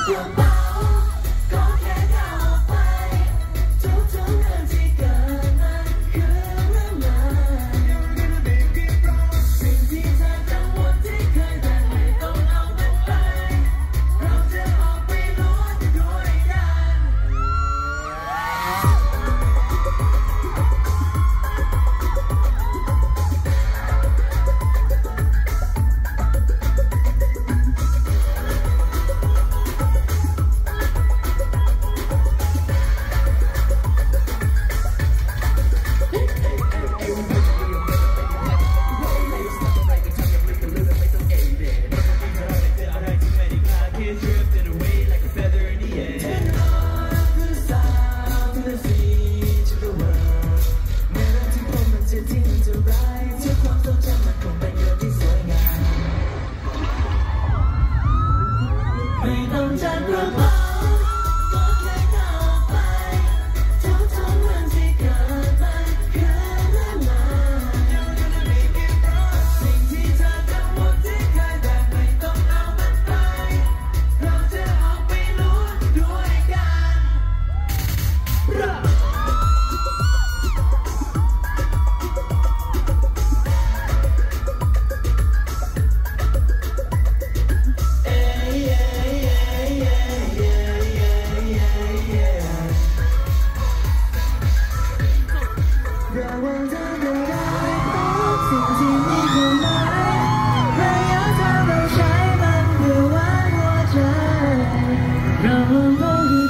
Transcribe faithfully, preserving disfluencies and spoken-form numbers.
กระเป๋าก็แค่ก้าวออกไปทุกทุกเรื่องที่เกิดมันคือเรื่องใหม่สิ่งที่เธอกังวลที่เคยแต่ไม่ต้องเอามันไปเราจะออกไปลุ้นด้วยกันไม่ต้องจัดกระเป๋าก็แค่ก้าวออกไปทุกทุกเรื่องที่เกิดมันคือเรื่องใหม่สิ่งที่เธอกังวลที่เคยแต่ไม่ต้องเอามันไปเราจะออกไปลุ้นด้วยกันระวังเธอไม่ได้พบสิ่งที่มีความหมายพยายามจะต้องใช้มันเพื่อวางหัวใจระวังคง